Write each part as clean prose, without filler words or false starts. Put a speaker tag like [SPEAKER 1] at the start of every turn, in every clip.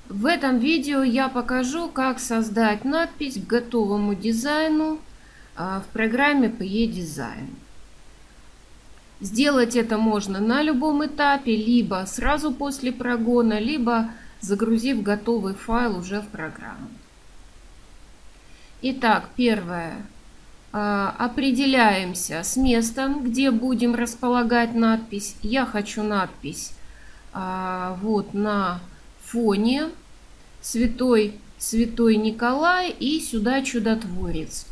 [SPEAKER 1] В этом видео я покажу, как создать надпись к готовому дизайну в программе PE Design. Сделать это можно на любом этапе, либо сразу после прогона, либо загрузив готовый файл уже в программу. Итак, первое. Определяемся с местом, где будем располагать надпись. Я хочу надпись вот на фоне Святой Николай и сюда Чудотворец.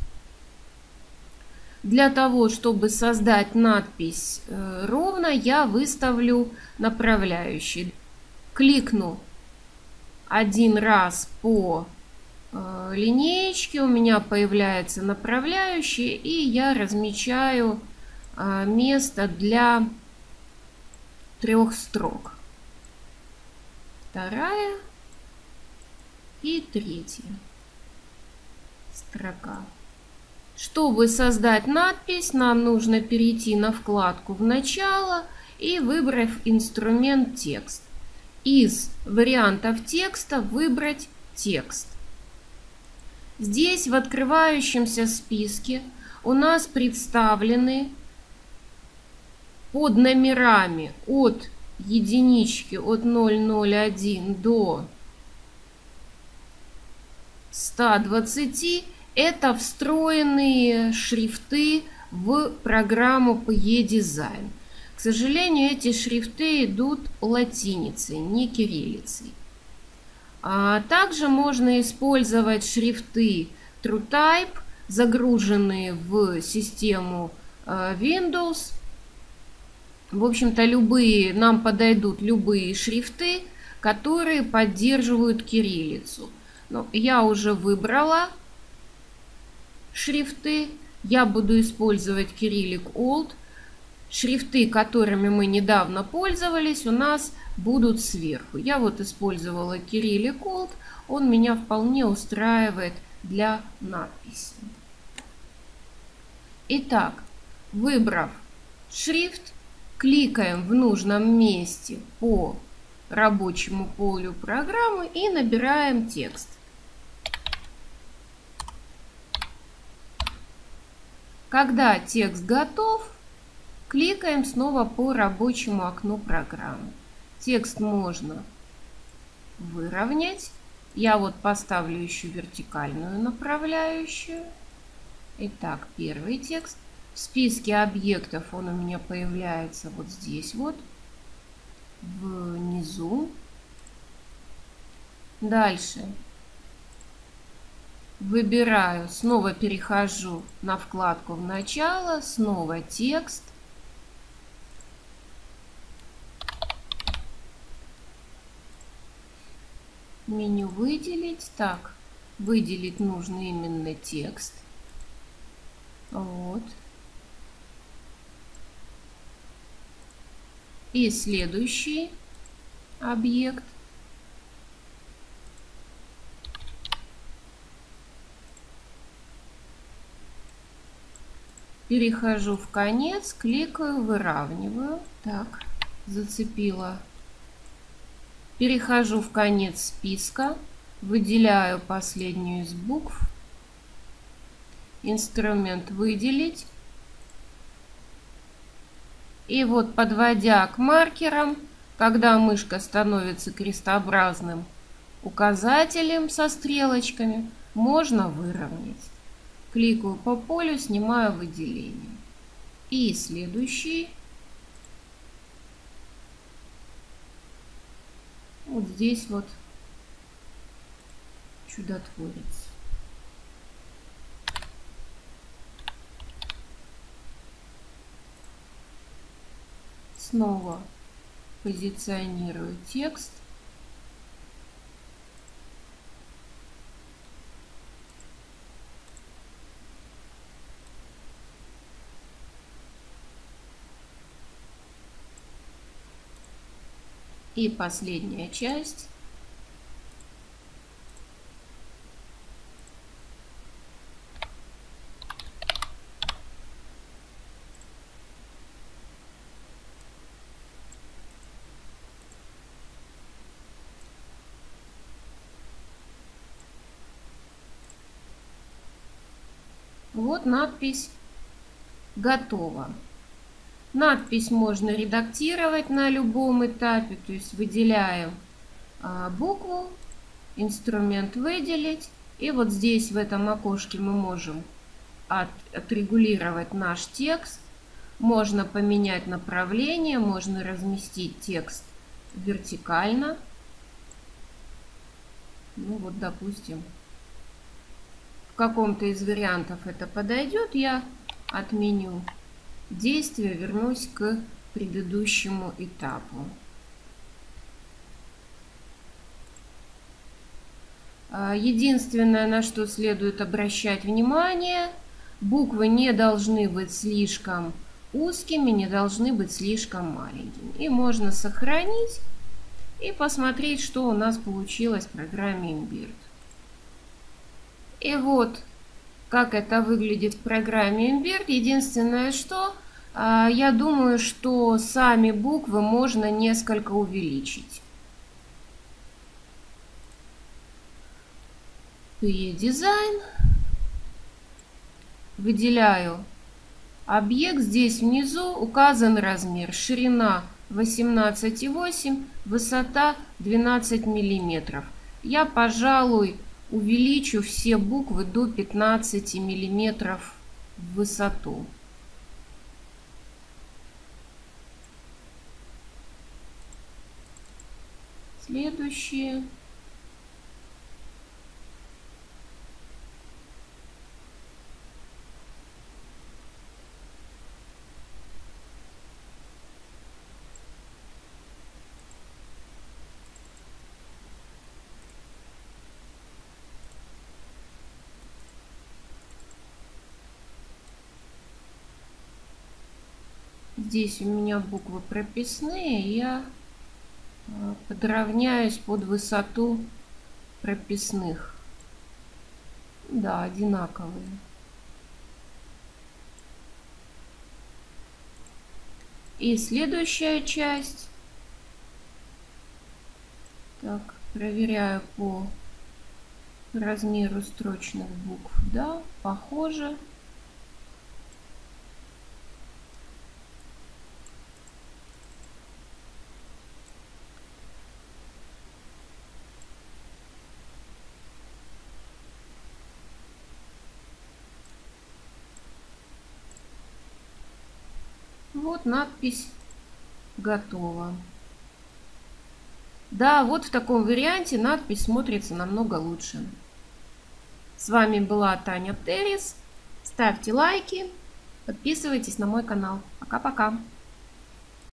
[SPEAKER 1] Для того, чтобы создать надпись ровно, я выставлю направляющий. Кликну один раз по линеечке, у меня появляется направляющий, и я размечаю место для 3 строк. Вторая и 3-я строка. Чтобы создать надпись, нам нужно перейти на вкладку «В начало» и выбрав инструмент «Текст». Из вариантов текста выбрать «Текст». Здесь в открывающемся списке у нас представлены под номерами от единички, от 001 до 120. Это встроенные шрифты в программу PE Design. К сожалению, эти шрифты идут латиницей, не кириллицей. Также можно использовать шрифты TrueType, загруженные в систему Windows. В общем-то, нам подойдут любые шрифты, которые поддерживают кириллицу. Но я уже выбрала шрифты. Я буду использовать Cyrillic Old. Шрифты, которыми мы недавно пользовались, у нас будут сверху. Я вот использовала Cyrillic Old. Он меня вполне устраивает для надписи. Итак, выбрав шрифт, кликаем в нужном месте по рабочему полю программы и набираем текст. Когда текст готов, кликаем снова по рабочему окну программы. Текст можно выровнять. Я вот поставлю еще вертикальную направляющую. Итак, первый текст. В списке объектов он у меня появляется вот здесь вот, внизу. Дальше выбираю, снова перехожу на вкладку «В начало», снова текст. Меню «Выделить». Так, выделить нужно именно текст. Вот. И следующий объект. Перехожу в конец, кликаю, выравниваю. Так, зацепила. Перехожу в конец списка, выделяю последнюю из букв. Инструмент «Выделить». И вот, подводя к маркерам, когда мышка становится крестообразным указателем со стрелочками, можно выровнять. Кликаю по полю, снимаю выделение. И следующий. Вот здесь вот Чудотворец. Снова позиционирую текст. И последняя часть. Вот надпись готова. Надпись можно редактировать на любом этапе, то есть выделяем букву, инструмент выделить, и вот здесь в этом окошке мы можем отрегулировать наш текст, можно поменять направление, можно разместить текст вертикально. Ну вот, допустим, в каком-то из вариантов это подойдет, я отменю действие, вернусь к предыдущему этапу. Единственное, на что следует обращать внимание, буквы не должны быть слишком узкими, не должны быть слишком маленькими. И можно сохранить и посмотреть, что у нас получилось в программе Embird. И вот как это выглядит в программе Embird. Единственное, что я думаю, что сами буквы можно несколько увеличить. Дизайн. Выделяю объект. Здесь внизу указан размер. Ширина 18,8, высота 12 миллиметров. Я, пожалуй, увеличу все буквы до 15 миллиметров в высоту. Следующие. Здесь у меня буквы прописные, я подровняюсь под высоту прописных. Да, одинаковые. И следующая часть. Так, проверяю по размеру строчных букв. Да, похоже. Вот надпись готова. Да, вот в таком варианте надпись смотрится намного лучше. С вами была Таня Террис. Ставьте лайки, подписывайтесь на мой канал. Пока-пока.